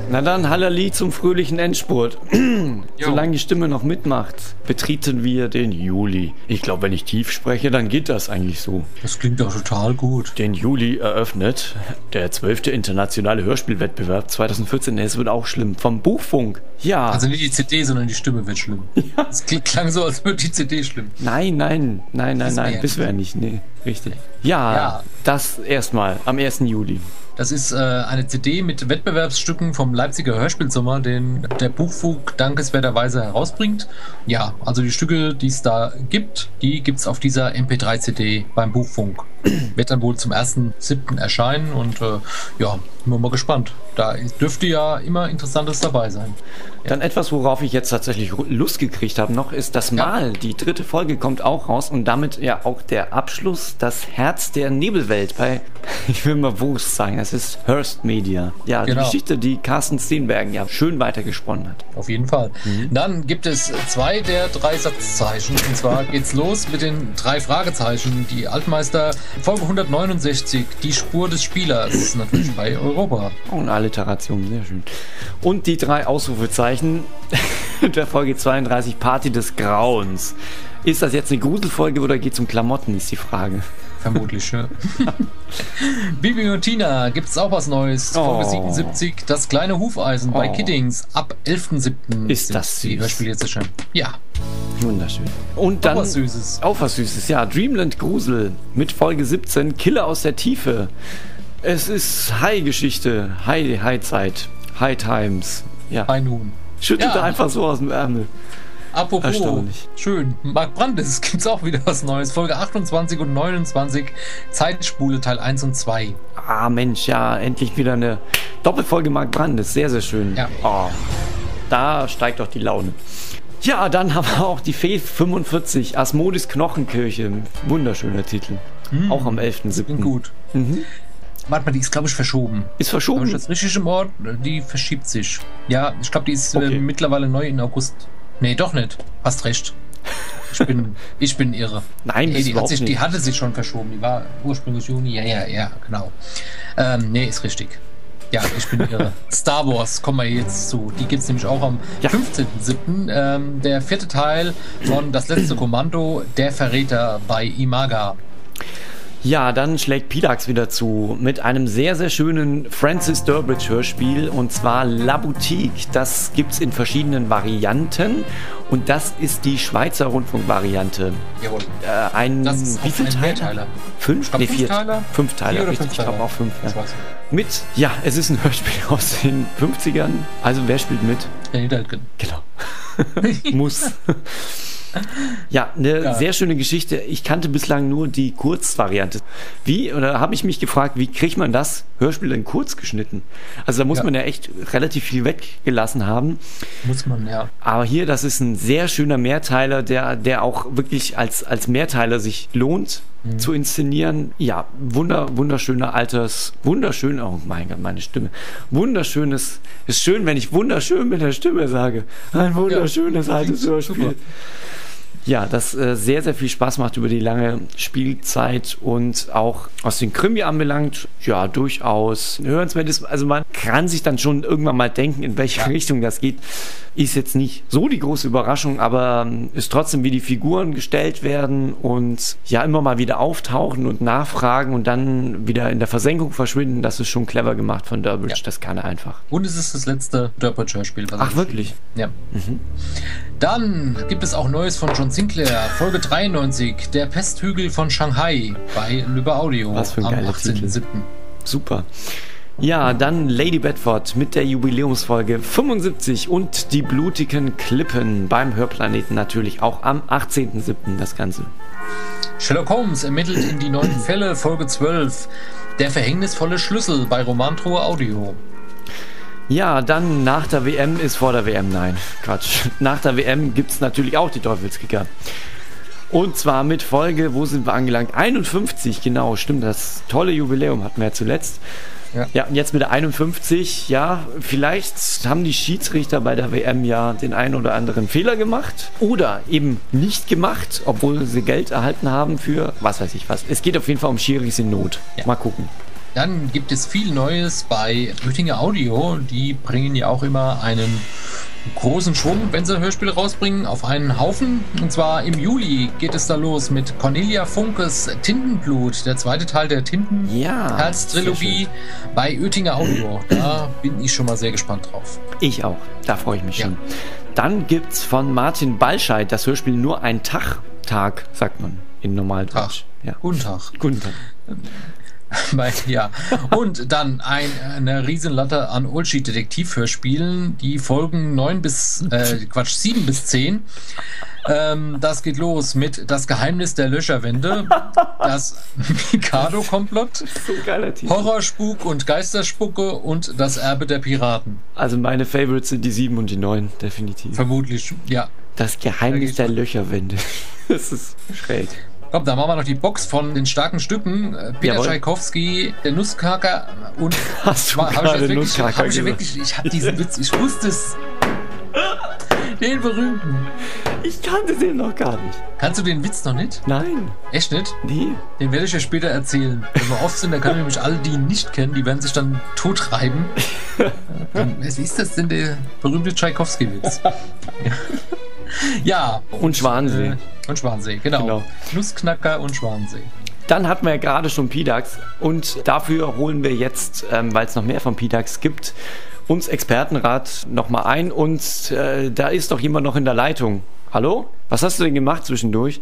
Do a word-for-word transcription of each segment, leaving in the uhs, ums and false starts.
Na dann, Hallali zum fröhlichen Endspurt. Solange die Stimme noch mitmacht, betreten wir den Juli. Ich glaube, wenn ich tief spreche, dann geht das eigentlich so. Das klingt doch total gut. Den Juli eröffnet der zwölfte internationale Hörspielwettbewerb zweitausendvierzehn. Es wird auch schlimm. Vom Buchfunk. Ja. Also nicht die C D, sondern die Stimme wird schlimm. Ja. Es klang so, als würde die C D schlimm. Nein, nein, nein, nein, nein. Bis wir nicht. Nee, richtig. Ja, ja, das erstmal am ersten Juli. Das ist äh, eine C D mit Wettbewerbsstücken vom Leipziger Hörspielsommer, den der Buchfunk dankenswerterweise herausbringt. Ja, also die Stücke, die es da gibt, die gibt es auf dieser M P drei C D beim Buchfunk. Wird dann wohl zum ersten siebten erscheinen und äh, ja, bin mal gespannt. Da dürfte ja immer Interessantes dabei sein. Ja. Dann etwas, worauf ich jetzt tatsächlich Lust gekriegt habe noch, ist das Mal. Ja. Die dritte Folge kommt auch raus und damit ja auch der Abschluss, das Herz der Nebelwelt bei, ich will mal Wurst sagen, es ist Hearst Media. Ja, genau. Die Geschichte, die Carsten Steenbergen ja schön weitergesponnen hat. Auf jeden Fall. Mhm. Dann gibt es zwei der drei Satzzeichen. Und zwar geht's los mit den drei Fragezeichen. Die Altmeister Folge hundertneunundsechzig, die Spur des Spielers, natürlich bei Europa. Oh, eine Alliteration, sehr schön. Und die drei Ausrufezeichen der Folge zweiunddreißig, Party des Grauens. Ist das jetzt eine Gruselfolge oder geht es um Klamotten, ist die Frage. Vermutlich, ja. Bibi und Tina, gibt es auch was Neues. Oh. Folge siebenundsiebzig, das kleine Hufeisen bei oh. Kiddings. Ab elften siebten ist das süß. Die Hörspiele jetzt schon. Ja. Wunderschön. Und dann auch was Süßes. Auch was Süßes, ja. Dreamland Grusel mit Folge siebzehn, Killer aus der Tiefe. Es ist High-Geschichte, High, High-Zeit, High Times. Ja. High Noon. Schüttelt ja. einfach so aus dem Ärmel. Apropos, schön, Marc Brandes, gibt's auch wieder was Neues. Folge achtundzwanzig und neunundzwanzig, Zeitspule Teil eins und zwei. Ah Mensch, ja, endlich wieder eine Doppelfolge Marc Brandes, sehr, sehr schön. Ja. Oh, da steigt doch die Laune. Ja, dann haben wir auch die Fee fünfundvierzig, Asmodis Knochenkirche, wunderschöner Titel. Hm. Auch am elften siebten. Gut. Mhm. Warte mal, die ist, glaube ich, verschoben. Ist verschoben? Habe ich das richtig im Ort? Die verschiebt sich. Ja, ich glaube, die ist okay. äh, mittlerweile neu in August. Nee, doch nicht. Hast recht. Ich bin, ich bin irre. Nein, nee, die, hat sich, die hatte sich schon verschoben. Die war ursprünglich Juni. Ja, ja, ja, genau. Ähm, nee, ist richtig. Ja, ich bin irre. Star Wars, kommen wir jetzt zu. Die gibt es nämlich auch am ja. fünfzehnten siebten Ähm, der vierte Teil von Das letzte Kommando, der Verräter bei Imaga. Ja, dann schlägt Pilax wieder zu mit einem sehr, sehr schönen Francis Durbridge Hörspiel und zwar La Boutique. Das gibt's in verschiedenen Varianten und das ist die Schweizer Rundfunk-Variante. Jawohl. Äh, ein, das ist wie viele Teile? Teiler? Fünf? Nee, vier. Teiler? Fünf Teile, richtig. Fünf ich glaube auch fünf. Ja. Mit, ja, es ist ein Hörspiel aus den fünfzigern. Also wer spielt mit? Danny Dalton. Genau. Muss. Ja, eine ja. sehr schöne Geschichte. Ich kannte bislang nur die Kurzvariante. Wie, oder habe ich mich gefragt, wie kriegt man das Hörspiel denn kurz geschnitten? Also da muss ja. man ja echt relativ viel weggelassen haben. Muss man, ja. Aber hier, das ist ein sehr schöner Mehrteiler, der, der auch wirklich als, als Mehrteiler sich lohnt mhm. zu inszenieren. Ja, wunder, wunderschöner Alters, wunderschön, oh mein Gott, meine Stimme. Wunderschönes, ist schön, wenn ich wunderschön mit der Stimme sage. Ein wunderschönes ja, altes Hörspiel. Super. Ja, das äh, sehr, sehr viel Spaß macht über die lange Spielzeit und auch aus den Krimi anbelangt, ja, durchaus hörenswert ist. Also man kann sich dann schon irgendwann mal denken, in welche ja. Richtung das geht. Ist jetzt nicht so die große Überraschung, aber ähm, ist trotzdem, wie die Figuren gestellt werden und ja, immer mal wieder auftauchen und nachfragen und dann wieder in der Versenkung verschwinden. Das ist schon clever gemacht von Durbridge, ja. das kann er einfach. Und es ist das letzte Durbridge-Hörspiel. Ach, wirklich? Ja. Mhm. Dann gibt es auch Neues von John Sinclair, Folge dreiundneunzig, der Pesthügel von Shanghai bei Lübbe Audio. Was für ein geiler am achtzehnten siebten Super. Ja, dann Lady Bedford mit der Jubiläumsfolge fünfundsiebzig und die blutigen Klippen beim Hörplaneten natürlich auch am achtzehnten siebten das Ganze. Sherlock Holmes ermittelt in die neuen Fälle, Folge zwölf, der verhängnisvolle Schlüssel bei Romantro Audio. Ja, dann nach der W M ist vor der W M, nein, Quatsch. Nach der W M gibt es natürlich auch die Teufelskicker. Und zwar mit Folge, wo sind wir angelangt? einundfünfzig, genau, stimmt, das tolle Jubiläum hatten wir ja zuletzt. Ja. ja, und jetzt mit der einundfünfzig, ja, vielleicht haben die Schiedsrichter bei der W M ja den einen oder anderen Fehler gemacht oder eben nicht gemacht, obwohl sie Geld erhalten haben für was weiß ich was. Es geht auf jeden Fall um Schiris in Not. Ja. Mal gucken. Dann gibt es viel Neues bei Oetinger Audio. Die bringen ja auch immer einen großen Schwung, wenn sie Hörspiele rausbringen, auf einen Haufen. Und zwar im Juli geht es da los mit Cornelia Funkes Tintenblut, der zweite Teil der Tintenherz-Trilogie bei Oetinger Audio. Da bin ich schon mal sehr gespannt drauf. Ich auch, da freue ich mich Ja. schon. Dann gibt's von Martin Balscheid das Hörspiel Nur ein Tag, Tag, sagt man in Normaldeutsch. Ja. Guten Tag. Guten Tag. Bei, ja. Und dann ein, eine Riesenlatte an Oldsheet-Detektiv-Hörspielen, die Folgen neun bis, äh, Quatsch, sieben bis zehn. Ähm, das geht los mit Das Geheimnis der Löcherwände, das Mikado-Komplott, So ein geiler Titel. Horrorspuk und Geisterspucke und Das Erbe der Piraten. Also meine Favorites sind die sieben und die neun, definitiv. Vermutlich, ja. Das Geheimnis der Löcherwände. Das ist schräg. Komm, dann machen wir noch die Box von den starken Stücken. Äh, Peter Jawohl. Tschaikowski, der Nussknacker und... Hast du Hab ich gerade das wirklich, Nussknacker hab ich gesagt? wirklich, ich hab diesen Witz, ich wusste es. Den berühmten. Ich kannte den noch gar nicht. Kannst du den Witz noch nicht? Nein, Echt nicht? nee. Den werde ich dir später erzählen. Wenn wir oft sind, dann können nämlich alle, die ihn nicht kennen, die werden sich dann totreiben. Dann, was ist das denn, der berühmte Tschaikowski-Witz? Ja. Und Schwansee. Äh, und Schwansee, genau. Genau. Nussknacker und Schwansee. Dann hatten wir ja gerade schon P DAX und dafür holen wir jetzt, ähm, weil es noch mehr von P DAX gibt, uns Expertenrat nochmal ein und äh, da ist doch jemand noch in der Leitung. Hallo? Was hast du denn gemacht zwischendurch?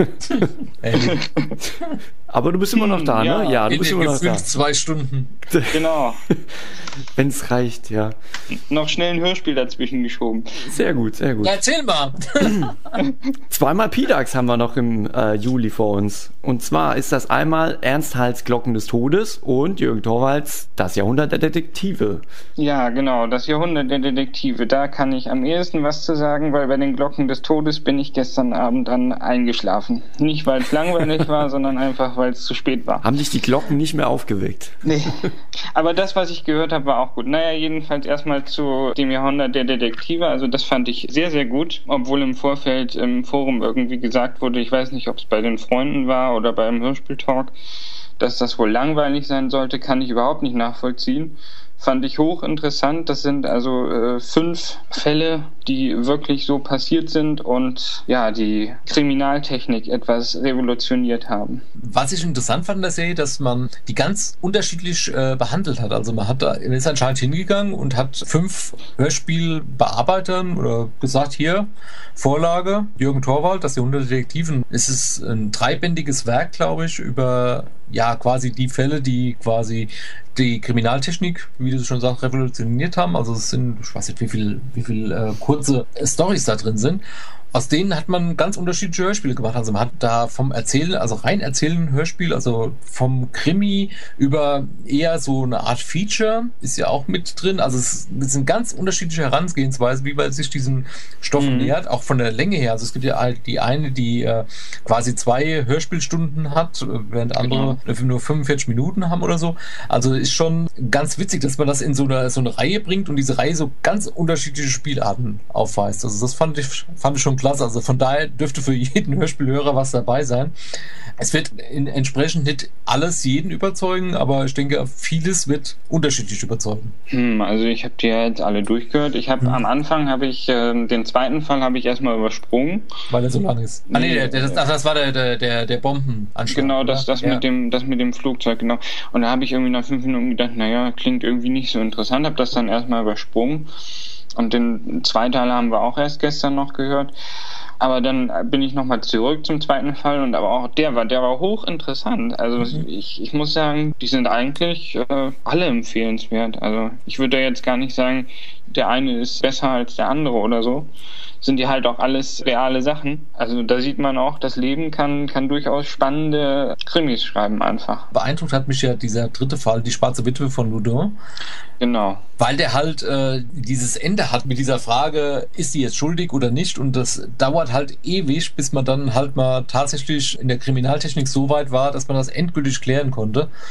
Ey, Aber du bist immer noch da, Ja, ne? Ja, du in bist den immer noch da. gefühlt zwei Stunden. Genau. Wenn es reicht, ja. Noch schnell ein Hörspiel dazwischen geschoben. Sehr gut, sehr gut. Ja, erzähl mal. Zweimal P DAX haben wir noch im äh, Juli vor uns. Und zwar ist das einmal Ernst Hals Glocken des Todes und Jürgen Torvalds Das Jahrhundert der Detektive. Ja, genau, das Jahrhundert der Detektive. Da kann ich am ehesten was zu sagen, weil bei den Glocken des Todes bin ich gestern Abend dann eingeschlafen. Nicht, weil es langweilig war, sondern einfach, weil es zu spät war. Haben dich die Glocken nicht mehr aufgeweckt? Nee. Aber das, was ich gehört habe, war auch gut. Naja, jedenfalls erstmal zu dem Jahrhundert der Detektive. Also das fand ich sehr, sehr gut. Obwohl im Vorfeld im Forum irgendwie gesagt wurde, ich weiß nicht, ob es bei den Freunden war oder beim Hörspieltalk, dass das wohl langweilig sein sollte, kann ich überhaupt nicht nachvollziehen. Fand ich hochinteressant. Das sind also äh, fünf Fälle, die wirklich so passiert sind und ja, die Kriminaltechnik etwas revolutioniert haben. Was ich interessant fand in der Serie, dass man die ganz unterschiedlich äh, behandelt hat. Also man hat da, man ist anscheinend hingegangen und hat fünf Hörspielbearbeitern oder gesagt, hier, Vorlage, Jürgen Torvald, das Jahrhundert der Detektiven. Es ist ein dreibändiges Werk, glaube ich, über ja quasi die Fälle, die quasi die Kriminaltechnik, wie du schon sagst, revolutioniert haben. Also es sind, ich weiß nicht, wie viel, wie viel äh, kurze Storys da drin sind. Aus denen hat man ganz unterschiedliche Hörspiele gemacht. Also man hat da vom Erzählen, also rein erzählen Hörspiel, also vom Krimi über eher so eine Art Feature ist ja auch mit drin. Also es, es sind ganz unterschiedliche Herangehensweisen, wie man sich diesen Stoff mhm. nähert, auch von der Länge her. Also es gibt ja halt die eine, die äh, quasi zwei Hörspielstunden hat, während andere genau. nur fünfundvierzig Minuten haben oder so. Also ist schon ganz witzig, dass man das in so eine, so eine Reihe bringt und diese Reihe so ganz unterschiedliche Spielarten aufweist. Also das fand ich, fand ich schon klasse. Also von daher dürfte für jeden Hörspielhörer was dabei sein. Es wird in, entsprechend nicht alles jeden überzeugen, aber ich denke, vieles wird unterschiedlich überzeugen. Hm, also ich habe die ja jetzt alle durchgehört. Ich habe hm. am Anfang habe ich äh, den zweiten Fall habe ich erstmal übersprungen, weil er so lang ist. Ah nee, der, der, das, das war der der der, der Bombenanschlag. Genau, das das ja. mit dem das mit dem Flugzeug, genau. Und da habe ich irgendwie nach fünf Minuten gedacht, naja, klingt irgendwie nicht so interessant. Habe das dann erstmal übersprungen. Und den zweiten Teil haben wir auch erst gestern noch gehört. Aber dann bin ich nochmal zurück zum zweiten Fall und aber auch der war, der war hochinteressant. Also mhm. ich, ich muss sagen, die sind eigentlich äh, alle empfehlenswert. Also ich würde jetzt gar nicht sagen, der eine ist besser als der andere oder so. Sind die halt auch alles reale Sachen. Also da sieht man auch, das Leben kann kann durchaus spannende Krimis schreiben einfach. Beeindruckt hat mich ja dieser dritte Fall, die schwarze Witwe von Loudun. Genau. Weil der halt äh, dieses Ende hat mit dieser Frage, ist sie jetzt schuldig oder nicht? Und das dauert halt ewig, bis man dann halt mal tatsächlich in der Kriminaltechnik so weit war, dass man das endgültig klären konnte.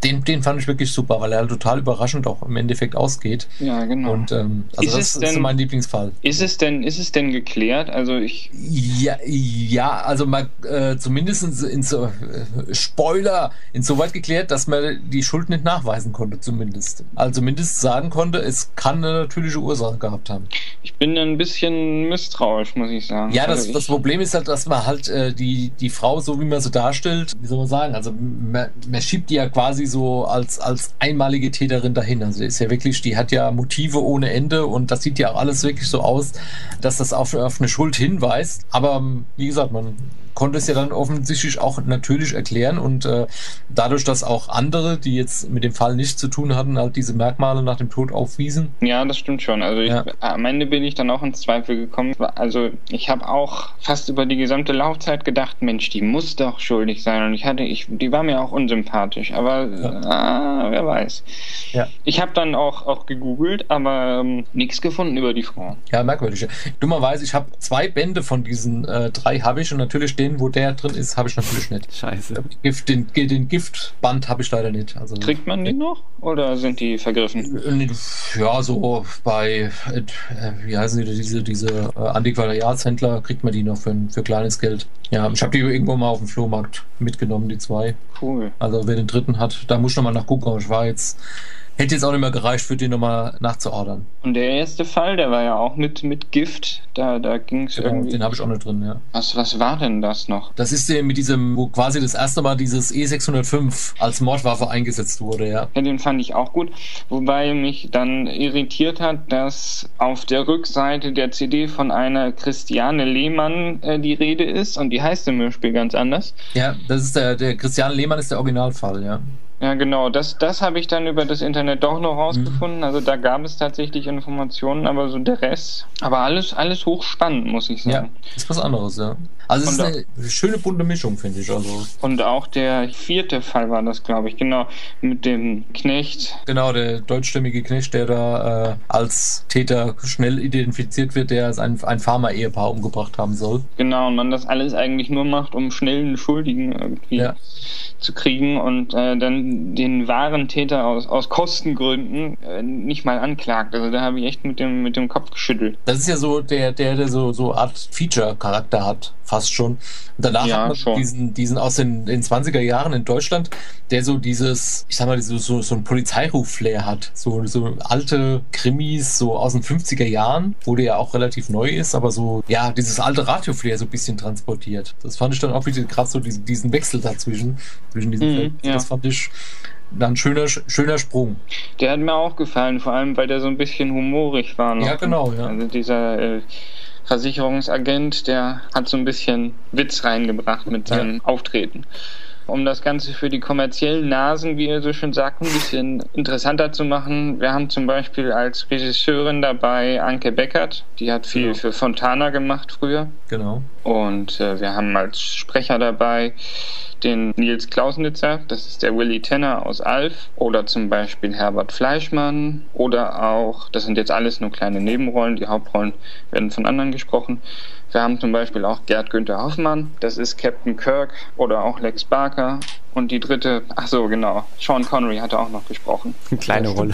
Den, den fand ich wirklich super, weil er halt total überraschend auch im Endeffekt ausgeht. Ja, genau. Und ähm, also ist das es ist denn, mein Lieblingsfall. Ist es denn, ist es denn geklärt? Also ich. Ja, ja, also mal äh, zumindest in, in so äh, Spoiler insoweit geklärt, dass man die Schuld nicht nachweisen konnte, zumindest. Also zumindest sagen konnte, es kann eine natürliche Ursache gehabt haben. Ich bin ein bisschen misstrauisch, muss ich sagen. Ja, das, also das Problem ist halt, dass man halt äh, die, die Frau, so wie man sie darstellt, wie soll man sagen, also man, man schiebt die ja quasi so als, als einmalige Täterin dahin. Also die ist ja wirklich, die hat ja Motive ohne Ende und das sieht ja auch alles wirklich so aus, dass das auf, auf eine Schuld hinweist. Aber wie gesagt, man konnte es ja dann offensichtlich auch natürlich erklären und äh, dadurch, dass auch andere, die jetzt mit dem Fall nichts zu tun hatten, halt diese Merkmale nach dem Tod aufwiesen. Ja, das stimmt schon. Also ich, Ja. am Ende bin ich dann auch ins Zweifel gekommen. Also ich habe auch fast über die gesamte Laufzeit gedacht, Mensch, die muss doch schuldig sein. Und ich hatte, ich, die war mir auch unsympathisch. Aber Ja. ah, wer weiß. Ja. Ich habe dann auch, auch gegoogelt, aber ähm, nichts gefunden über die Frau. Ja, merkwürdig. Dummerweise, ich habe zwei Bände von diesen äh, drei habe ich und natürlich den, wo der drin ist, habe ich natürlich nicht. Scheiße. Gift, den, den Giftband habe ich leider nicht. Also, Kriegt man die noch oder sind die vergriffen? Ja, so bei, äh, wie heißen die, diese, diese äh, Antiquariatshändler kriegt man die noch für, für kleines Geld. Ja, ich habe die irgendwo mal auf dem Flohmarkt mitgenommen, die zwei. Cool. Also wer den dritten hat, da muss ich nochmal nachgucken, aber ich war jetzt, hätte jetzt auch nicht mehr gereicht, für den nochmal nachzuordern. Und der erste Fall, der war ja auch mit, mit Gift. Da, da ging es Genau, irgendwie. den habe ich auch nicht drin, ja. Was, was war denn das noch? Das ist der mit diesem, wo quasi das erste Mal dieses E sechshundertfünf als Mordwaffe eingesetzt wurde, ja. Ja, den fand ich auch gut. Wobei mich dann irritiert hat, dass auf der Rückseite der C D von einer Christiane Lehmann äh, die Rede ist und die heißt im Hörspiel ganz anders. Ja, das ist der, der Christian Lehmann ist der Originalfall, ja. Ja, genau. Das, das habe ich dann über das Internet doch noch rausgefunden. Mhm. Also da gab es tatsächlich Informationen, aber so der Rest. Aber alles, alles hochspannend, muss ich sagen. Ja, ist was anderes, ja. Also es Und ist eine schöne bunte Mischung, finde ich. Also Und auch der vierte Fall war das, glaube ich, genau, mit dem Knecht. genau, der deutschstämmige Knecht, der da äh, als Täter schnell identifiziert wird, der ein, ein Farmer-Ehepaar umgebracht haben soll. Genau, und man das alles eigentlich nur macht, um schnell einen Schuldigen irgendwie Ja. zu kriegen und äh, dann den wahren Täter aus, aus Kostengründen äh, nicht mal anklagt. Also da habe ich echt mit dem, mit dem Kopf geschüttelt. Das ist ja so der, der, der so, so Art Feature-Charakter hat, fast schon. Und danach Ja, hat man schon. diesen, diesen aus den, den zwanziger Jahren in Deutschland, der so dieses, ich sag mal, so, so, so ein Polizeiruf-Flair hat. So, so alte Krimis, so aus den fünfziger Jahren, wo der ja auch relativ neu ist, aber so, ja, dieses alte Radio-Flair so ein bisschen transportiert. Das fand ich dann auch wieder gerade so diesen, diesen Wechsel dazwischen, zwischen diesen Mhm, Filmen. ja. Das fand ich dann ein schöner, schöner Sprung. Der hat mir auch gefallen, vor allem weil der so ein bisschen humorig war. Noch. Ja, genau, ja. Also dieser äh, Versicherungsagent, der hat so ein bisschen Witz reingebracht mit seinem Auftreten. Um das Ganze für die kommerziellen Nasen, wie ihr so schön sagt, ein bisschen interessanter zu machen. Wir haben zum Beispiel als Regisseurin dabei Anke Beckert, die hat viel Genau. für Fontana gemacht früher. Genau. Und äh, wir haben als Sprecher dabei den Nils Klausnitzer, das ist der Willy Tenner aus Alf, oder zum Beispiel Herbert Fleischmann, oder auch, das sind jetzt alles nur kleine Nebenrollen, die Hauptrollen werden von anderen gesprochen. Wir haben zum Beispiel auch Gerd Günther Hoffmann, das ist Captain Kirk, oder auch Lex Barker. Und die dritte, ach so, genau, Sean Connery hatte auch noch gesprochen. Eine kleine Rolle.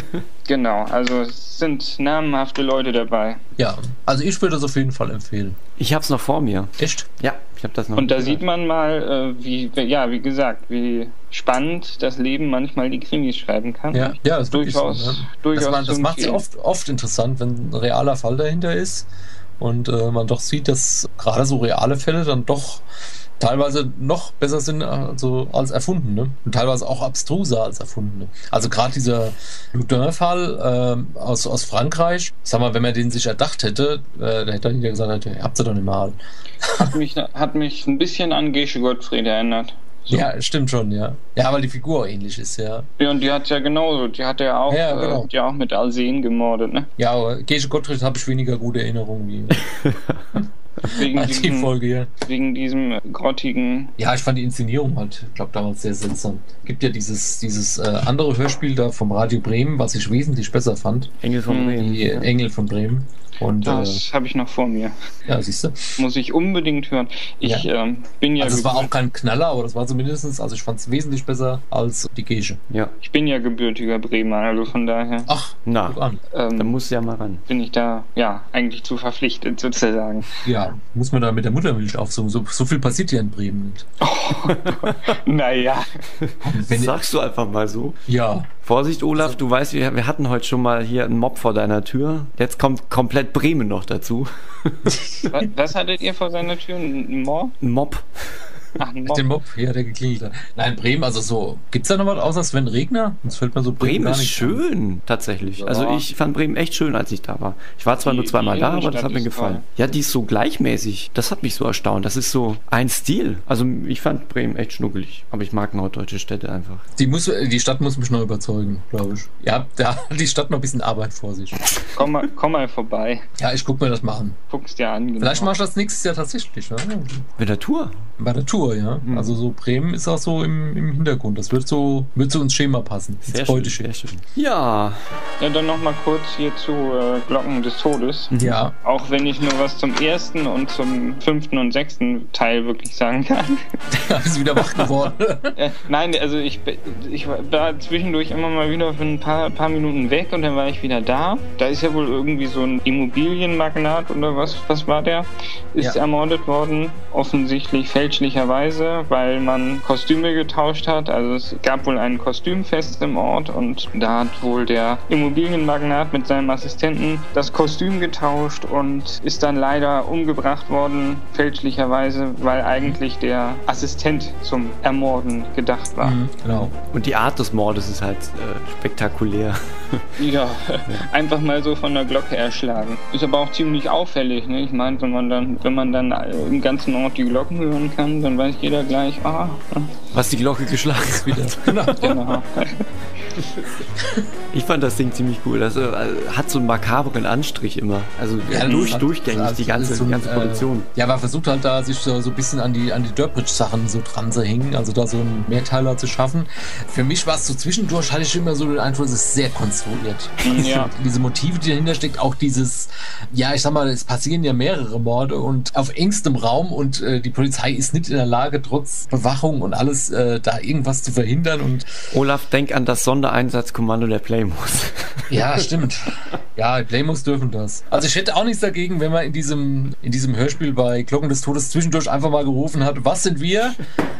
Genau, also es sind namhafte Leute dabei. Ja, also ich würde das auf jeden Fall empfehlen. Ich hab's noch vor mir. Echt? Ja, ich habe das noch. Und da gehört. sieht man mal, äh, wie, ja, wie gesagt, wie spannend das Leben manchmal die Krimis schreiben kann. Ja, ja, das ist wirklich durchaus, so, ne? durchaus Das, man, das zu macht es empfehlen. oft, oft interessant, wenn ein realer Fall dahinter ist und äh, man doch sieht, dass gerade so reale Fälle dann doch teilweise noch besser sind also als erfundene und teilweise auch abstruser als erfundene. Also gerade dieser Loudun-Fall äh, aus, aus Frankreich, sag mal, wenn man den sich erdacht hätte, äh, da hätte er nicht gesagt, ihr habt sie doch nicht mal. Hat mich, hat mich ein bisschen an Gesche Gottfried erinnert. So. Ja, stimmt schon, ja. Ja, weil die Figur ähnlich ist, ja. Ja, und die hat ja genauso, die hat ja auch, Ja, genau. äh, die auch mit Alsen gemordet, ne? Ja, aber Gesche Gottfried habe ich weniger gute Erinnerungen wie Wegen an die diesem, Folge hier. wegen diesem grottigen. Ja, ich fand die Inszenierung halt, ich glaube, damals sehr seltsam. Gibt ja dieses, dieses äh, andere Hörspiel da vom Radio Bremen, was ich wesentlich besser fand. Engel von Hm, Bremen. Die Ja. Engel von Bremen. Und, das äh, habe ich noch vor mir. Ja, siehst du. Muss ich unbedingt hören. Ich ja. ähm, bin ja... Also es war auch kein Knaller, aber das war zumindest, also ich fand es wesentlich besser als die Gesche. Ja. Ich bin ja gebürtiger Bremer, also von daher... Ach, na, guck an. Ähm, da musst du ja mal ran. Bin ich da, ja, eigentlich zu verpflichtet, sozusagen. Ja, muss man da mit der Muttermilch aufsuchen. So, so viel passiert ja in Bremen nicht. Oh, naja. Das sagst du einfach mal so. Ja. Vorsicht, Olaf, du weißt, wir, wir hatten heute schon mal hier einen Mob vor deiner Tür. Jetzt kommt komplett Bremen noch dazu. Was, was hattet ihr vor seiner Tür? Ein Mob? Ein Mob. Ach, ein Mob. Den Mob, ja, der geklingelt hat. Nein, Bremen, also so, gibt's da noch was außer Sven Regner? Uns fällt mir so Bremen, Bremen ist schön, an. tatsächlich. Ja. Also ich fand Bremen echt schön, als ich da war. Ich war zwar die, nur zweimal da, aber das hat mir gefallen. Toll. Ja, die ist so gleichmäßig. Das hat mich so erstaunt. Das ist so ein Stil. Also ich fand Bremen echt schnuckelig. Aber ich mag norddeutsche Städte einfach. Die, muss, die Stadt muss mich noch überzeugen, glaube ich. Ja, da hat die Stadt noch ein bisschen Arbeit vor sich. Komm mal, komm mal vorbei. Ja, ich guck mir das mal an. Guck's dir an. Genau. Vielleicht mach ich das nächstes Jahr tatsächlich. Ja? Bei der Tour? Bei der Tour, ja. Mhm. Also so Bremen ist auch so im, im Hintergrund. Das wird so, wird so ins Schema passen. Sehr schön, sehr schön. Ja. Ja, dann nochmal kurz hier zu äh, Glocken des Todes. Ja. Auch wenn ich nur was zum ersten und zum fünften und sechsten Teil wirklich sagen kann. Da bist du wieder wach geworden. äh, nein, also ich, ich war zwischendurch immer mal wieder für ein paar, paar Minuten weg und dann war ich wieder da. Da ist ja wohl irgendwie so ein Immobilienmagnat oder was, was war der? Ist ja. ermordet worden, offensichtlich fälschlicherweise, weil man Kostüme getauscht hat. Also es gab wohl ein Kostümfest im Ort und da hat wohl der Immobilienmagnat mit seinem Assistenten das Kostüm getauscht und ist dann leider umgebracht worden, fälschlicherweise, weil eigentlich der Assistent zum Ermorden gedacht war. Mhm, genau. Und die Art des Mordes ist halt äh, spektakulär. Ja, einfach mal so von der Glocke erschlagen. Ist aber auch ziemlich auffällig, ne? Ich meine, wenn man dann, wenn man dann im ganzen Ort die Glocken hören kann, dann weiß jeder gleich, ah. Was die Glocke geschlagen ist wieder. Genau. Genau. Ich fand das Ding ziemlich cool. Das äh, hat so einen makabren Anstrich immer. Also ja, durch, hat, durchgängig also die ganze, so ein, die ganze Produktion. Äh, ja, man versucht halt da sich so, so ein bisschen an die, an die Durbridge-Sachen so dran zu hängen, also da so einen Mehrteiler zu schaffen. Für mich war es so zwischendurch, hatte ich immer so den Eindruck, es ist sehr konstruiert. Ja. Diese Motive, die dahinter steckt, auch dieses, ja, ich sag mal, es passieren ja mehrere Morde und auf engstem Raum und äh, die Polizei ist nicht in der Lage, trotz Bewachung und alles, äh, da irgendwas zu verhindern. Und Olaf, denk an das Sondereinsatzkommando der Playmos. Ja, stimmt. Ja, Playmos dürfen das. Also ich hätte auch nichts dagegen, wenn man in diesem, in diesem Hörspiel bei Glocken des Todes zwischendurch einfach mal gerufen hat, was sind wir?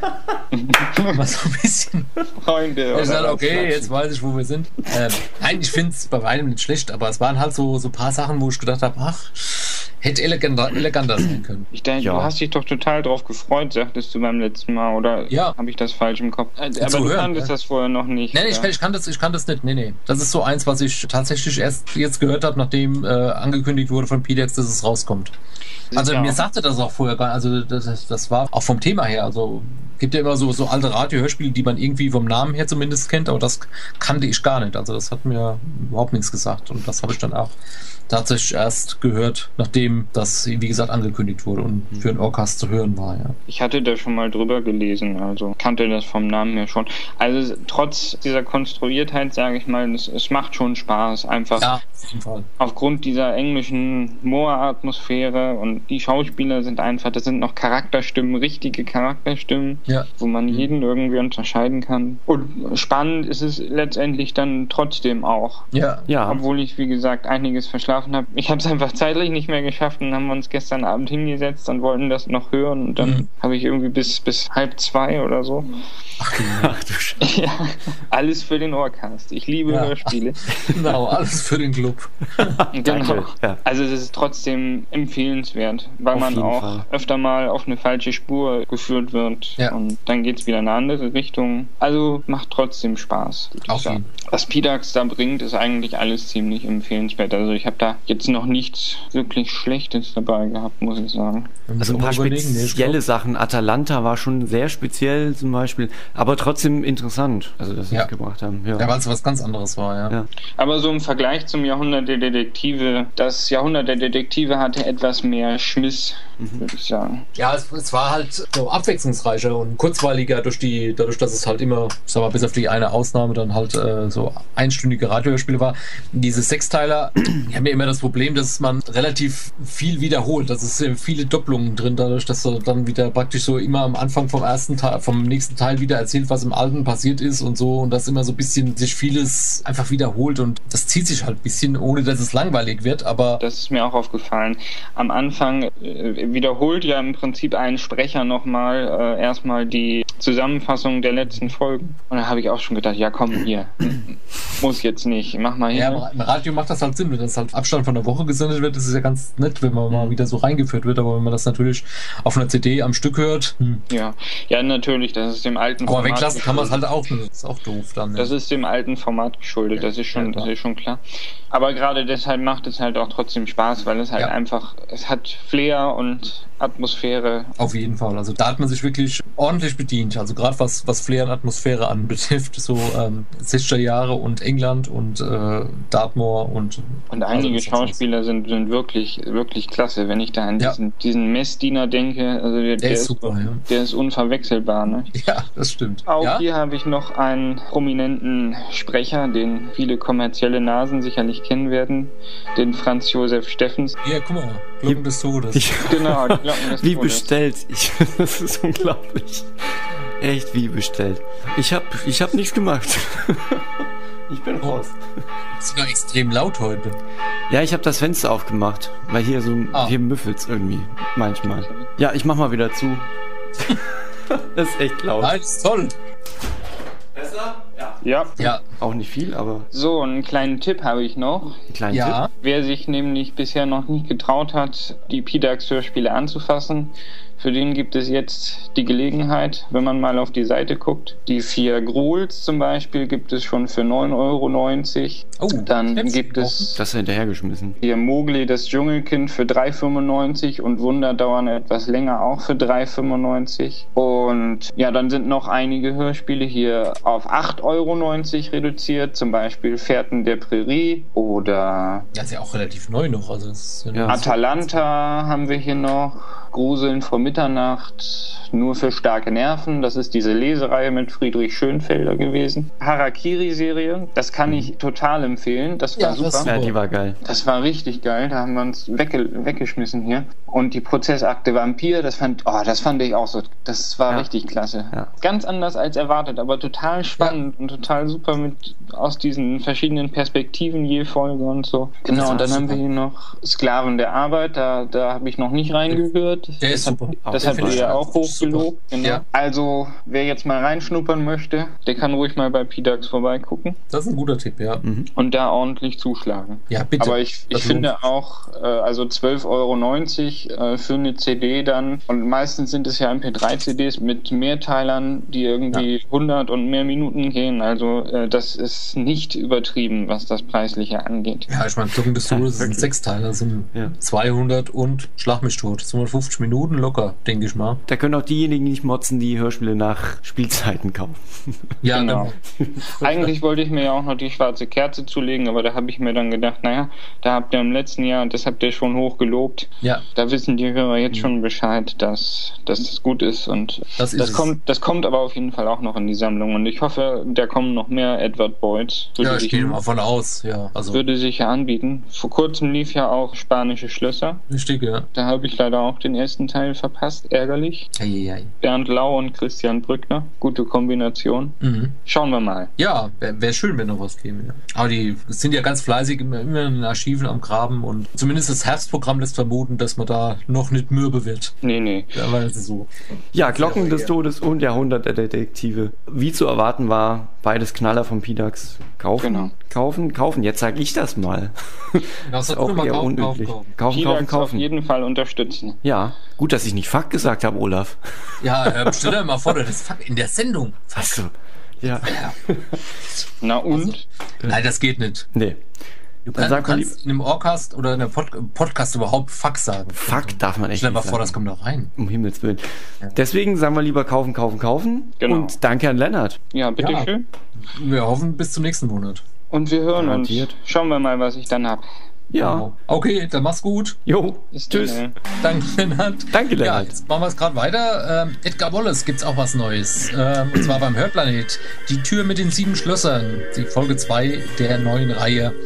Mal so ein bisschen. Freunde. Ich dachte, okay, jetzt weiß ich, wo wir sind. Ähm, nein, ich finde es bei weitem nicht schlecht, aber es waren halt so so ein paar Sachen, wo ich gedacht habe, ach, hätte eleganter, eleganter sein können. Ich denke, ja. Du hast dich doch total drauf gefreut, sagtest du beim letzten Mal, oder ja. Habe ich das falsch im Kopf? Aber zu du hören, kanntest ja. das vorher noch nicht. Nee, nee ich, kann, ich, kann das, ich kann das nicht. Nee, nee. Das ist so eins, was ich tatsächlich erst jetzt gehört habe, nachdem äh, angekündigt wurde von P D X, dass es rauskommt. Also ja. Mir sagte das auch vorher gar nicht, also das, das war auch vom Thema her, also gibt ja immer so, so alte Radio-Hörspiele, die man irgendwie vom Namen her zumindest kennt, aber das kannte ich gar nicht. Also das hat mir überhaupt nichts gesagt und das habe ich dann auch tatsächlich erst gehört, nachdem das, wie gesagt, angekündigt wurde und für einen Orcast zu hören war, ja. Ich hatte da schon mal drüber gelesen, also kannte das vom Namen her schon. Also trotz dieser Konstruiertheit, sage ich mal, es, es macht schon Spaß, einfach ja, auf jeden Fall. Aufgrund dieser englischen Moor-Atmosphäre und die Schauspieler sind einfach, das sind noch Charakterstimmen, richtige Charakterstimmen, ja. wo man mhm. jeden irgendwie unterscheiden kann. Und spannend ist es letztendlich dann trotzdem auch. Ja, ja. Obwohl ich, wie gesagt, einiges verschlafen habe. Ich habe es einfach zeitlich nicht mehr geschafft und haben wir uns gestern Abend hingesetzt und wollten das noch hören und dann mhm. habe ich irgendwie bis, bis halb zwei oder so. Ach, Ach du Scheiße. Ja, alles für den Orcast. Ich liebe ja. Hörspiele. Genau, alles für den Club. Genau. Ja. Also es ist trotzdem empfehlenswert, weil auf man auch Fall. öfter mal auf eine falsche Spur geführt wird ja. und dann geht es wieder in eine andere Richtung. Also macht trotzdem Spaß. Auf jeden. Was P D X da bringt, ist eigentlich alles ziemlich empfehlenswert. Also ich habe da jetzt noch nichts wirklich Schlechtes dabei gehabt, muss ich sagen. Also ein paar spezielle Sachen. Atalanta war schon sehr speziell zum Beispiel, aber trotzdem interessant, also dass sie ja. es gebracht haben. Ja, ja weil es was ganz anderes war, ja. ja. Aber so im Vergleich zum Jahrhundert der Detektive, das Jahrhundert der Detektive hatte etwas mehr Schmiss, mhm. würde ich sagen. Ja, es, es war halt so abwechslungsreicher und kurzweiliger durch die, dadurch, dass es halt immer, sag mal, bis auf die eine Ausnahme dann halt äh, so einstündige Radiohörspiele war. Diese Sechsteiler, die haben mir immer das Problem, dass man relativ viel wiederholt. Das ist viele Doppelungen drin, dadurch, dass er dann wieder praktisch so immer am Anfang vom ersten Teil, vom nächsten Teil wieder erzählt, was im alten passiert ist und so, und das immer so ein bisschen sich vieles einfach wiederholt, und das zieht sich halt ein bisschen, ohne dass es langweilig wird, aber... Das ist mir auch aufgefallen. Am Anfang äh, wiederholt ja im Prinzip ein Sprecher nochmal äh, erstmal die Zusammenfassung der letzten Folgen. Und da habe ich auch schon gedacht, ja komm, hier, muss jetzt nicht, mach mal hier. Ja, im Radio macht das halt Sinn, wenn das halt Abstand von der Woche gesendet wird, das ist ja ganz nett, wenn man mal wieder so reingeführt wird, aber wenn man das natürlich auf einer C D am Stück hört... Hm. Ja, ja natürlich, das ist dem alten aber Format weglassen kann man es halt auch, das ist auch doof dann. Das ja. ist dem alten Format geschuldet, das ist schon, ja, das ist schon klar. Aber gerade deshalb macht es halt auch trotzdem Spaß, weil es halt ja. einfach, es hat Flair und Atmosphäre. Auf jeden Fall, also da hat man sich wirklich ordentlich bedient, also gerade was, was Flair und Atmosphäre anbetrifft, so ähm, sechziger Jahre und England und äh, Dartmoor und... Und einige also Schauspieler sind, sind wirklich, wirklich klasse, wenn ich da an diesen, ja. diesen Messdiener denke, also der, der, der ist, super, ist, ja. der ist unverwechselbar. Ne? Ja, das stimmt. Auch ja? hier habe ich noch einen prominenten Sprecher, den viele kommerzielle Nasen sicherlich kennen werden, den Franz Josef Steffens. Ja, guck mal, Glocken des Todes. Ich, genau, die Glocken des wie Todes. Bestellt. Ich, das ist unglaublich. Echt wie bestellt. Ich hab, ich hab nichts gemacht. Ich bin raus. Das ist sogar extrem laut heute. Ja, ich habe das Fenster aufgemacht, weil hier so ah. hier müffelt's irgendwie manchmal. Ja, ich mach mal wieder zu. Das ist echt laut. Nein, das ist toll. Besser? Ja. Ja. Ja. Auch nicht viel, aber... So, einen kleinen Tipp habe ich noch. Einen kleinen ja. Tipp? Wer sich nämlich bisher noch nicht getraut hat, die P DAX-Hörspiele anzufassen, für den gibt es jetzt die Gelegenheit, wenn man mal auf die Seite guckt. Die vier Ghrouls zum Beispiel gibt es schon für neun Euro neunzig. Oh, dann gibt es das ist hinterhergeschmissen. hier Mowgli, das Dschungelkind für drei fünfundneunzig und Wunder dauern etwas länger auch für drei fünfundneunzig. Und ja, dann sind noch einige Hörspiele hier auf acht Euro neunzig reduziert, zum Beispiel Fährten der Prärie oder... Das ist ja auch relativ neu noch. Also das ist ja Atalanta haben wir hier noch. Gruseln vor Mitternacht, nur für starke Nerven. Das ist diese Lesereihe mit Friedrich Schönfelder gewesen. Harakiri-Serie, das kann ich total empfehlen. Das war ja, super. Das ja, die war geil. Das war richtig geil. Da haben wir uns wegge weggeschmissen hier. Und die Prozessakte Vampir, das fand, oh, das fand ich auch so. Das war ja. richtig klasse. Ja. Ganz anders als erwartet, aber total spannend ja. und total super mit aus diesen verschiedenen Perspektiven je Folge und so. Genau, und dann super. haben wir hier noch Sklaven der Arbeit. Da, da habe ich noch nicht reingehört. Der ist das super. Hat, das habt ihr ja auch hochgelobt. Genau. Ja. Also, wer jetzt mal reinschnuppern möchte, der kann ruhig mal bei P DAX vorbeigucken. Das ist ein guter Tipp, ja. Mhm. Und da ordentlich zuschlagen. Ja, bitte. Aber ich, ich finde auch, äh, also zwölf Euro neunzig äh, für eine C D dann. Und meistens sind es ja M P drei C Ds mit Mehrteilern, die irgendwie ja. hundert und mehr Minuten gehen. Also, äh, das ist nicht übertrieben, was das Preisliche angeht. Ja, ich meine, Glocken des Todes sind Sechsteiler, das sind ja. zweihundert und Schlag mich tot. zweihundertfünfzig Minuten locker, denke ich mal. Da können auch diejenigen nicht motzen, die Hörspiele nach Spielzeiten kaufen. Ja, genau. Eigentlich wollte ich mir ja auch noch die schwarze Kerze zulegen, aber da habe ich mir dann gedacht, naja, da habt ihr im letzten Jahr, das habt ihr schon hoch gelobt. Ja. Da wissen die Hörer jetzt schon Bescheid, dass, dass das gut ist. Und das, ist das, kommt, das kommt aber auf jeden Fall auch noch in die Sammlung. Und ich hoffe, da kommen noch mehr Edward Boyds. Ja, ich gehe mal von aus. Ja, also. Würde sich ja anbieten. Vor kurzem lief ja auch Spanische Schlösser. Richtig, ja. Da habe ich leider auch den ersten Teil verpasst, ärgerlich. Eieiei. Bernd Lau und Christian Brückner, gute Kombination. Mhm. Schauen wir mal. Ja, wäre wär schön, wenn noch was käme. Ja. Aber die sind ja ganz fleißig, immer, immer in den Archiven am Graben, und zumindest das Herbstprogramm lässt vermuten, dass man da noch nicht mürbe wird. Nee, nee. Ja, weil es ist so. Ja, Glocken des Todes und Jahrhundert der Detektive. Wie zu erwarten war, beides Knaller vom P DAX. Kaufen, genau. kaufen, kaufen. Jetzt sage ich das mal. Das ist auch eher kaufen, unüblich. Kaufen, kaufen, kaufen, kaufen. Auf jeden Fall unterstützen. Ja, gut, dass ich nicht Fuck gesagt habe, Olaf. Ja, stell dir mal vor, das ist Fuck in der Sendung. Ach so. Ja. ja. Na und? Also, nein, das geht nicht. Nee. Du, kann, du kannst in einem Orcast oder in einem Pod Podcast überhaupt Fuck sagen. Fuck darf man echt Stell dir mal nicht vor, sagen. Das kommt da rein. Um Himmels Willen. Ja. Deswegen sagen wir lieber kaufen, kaufen, kaufen. Genau. Und danke an Lennart. Ja, bitteschön. Ja. Wir hoffen bis zum nächsten Monat. Und wir hören Garantiert. uns. Schauen wir mal, was ich dann hab. Ja. Genau. Okay, dann mach's gut. Jo. Bis Tschüss. Dann, Danke, Lennart. Danke, Lennart. Ja, jetzt machen wir es gerade weiter. Ähm, Edgar Wallace gibt's auch was Neues. Ähm, und zwar beim Hörplanet. Die Tür mit den sieben Schlössern. Die Folge zwei der neuen Reihe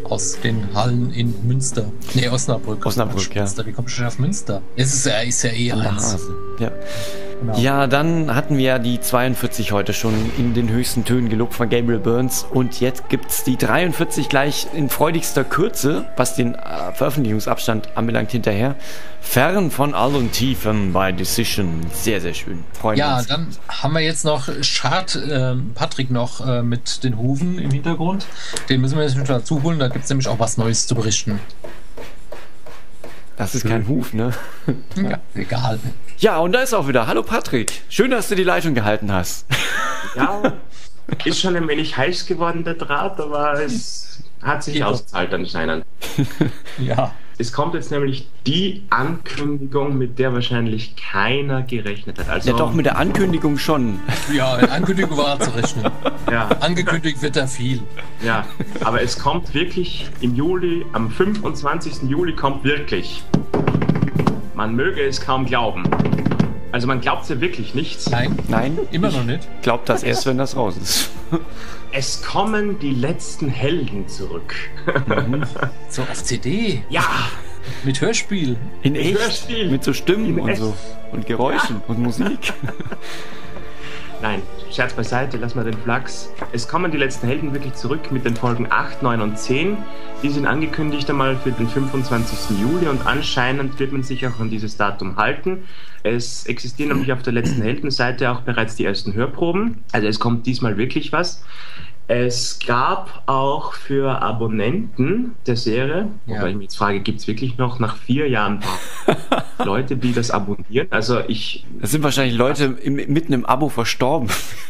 aus den Hallen in Münster. Nee, Osnabrück. Osnabrück, ja. Münster. Wie kommt schon auf Münster? Es ist ja, ist ja eh eins. Ja. Genau. Ja, dann hatten wir die zweiundvierzig heute schon in den höchsten Tönen gelobt von Gabriel Burns und jetzt gibt's die dreiundvierzig gleich in freudigster Kürze, was den äh, Veröffentlichungsabstand anbelangt hinterher. Fern von allen Tiefen bei Decision. Sehr, sehr schön. Freuen ja, uns. Dann haben wir jetzt noch Schad äh, Patrick noch äh, mit den Hufen im Hintergrund. Den müssen wir jetzt mit dazu holen, da gibt's nämlich auch was Neues zu berichten. Das ist kein Huf, ne? Ja, egal. Ja, und da ist auch wieder. Hallo Patrick. Schön, dass du die Leitung gehalten hast. Ja, ist schon ein wenig heiß geworden, der Draht, aber es hat sich Ja. ausgezahlt anscheinend. Ja. Es kommt jetzt nämlich die Ankündigung, mit der wahrscheinlich keiner gerechnet hat. Also, Ja, doch, mit der Ankündigung schon. Ja, in Ankündigung war zu rechnen. ja, Angekündigt wird da viel. ja, aber es kommt wirklich im Juli, am fünfundzwanzigsten Juli kommt wirklich. Man möge es kaum glauben. Also man glaubt es ja wirklich nicht. Nein, Nein, immer ich noch nicht. glaub das erst, wenn das raus ist. Es kommen die letzten Helden zurück. So auf C D, Ja, mit Hörspiel. In echt, Hörspiel. mit so Stimmen In und echt. so. Und Geräuschen und Musik. nein, Scherz beiseite, lass mal den Flachs. Es kommen die letzten Helden wirklich zurück mit den Folgen acht, neun und zehn. Die sind angekündigt einmal für den fünfundzwanzigsten Juli und anscheinend wird man sich auch an dieses Datum halten. Es existieren nämlich auf der letzten Heldenseite auch bereits die ersten Hörproben. Also es kommt diesmal wirklich was. Es gab auch für Abonnenten der Serie, Ja. wobei ich mich jetzt frage, gibt es wirklich noch nach vier Jahren Leute, die das abonnieren? Also ich Das sind wahrscheinlich Leute im, mitten im Abo verstorben.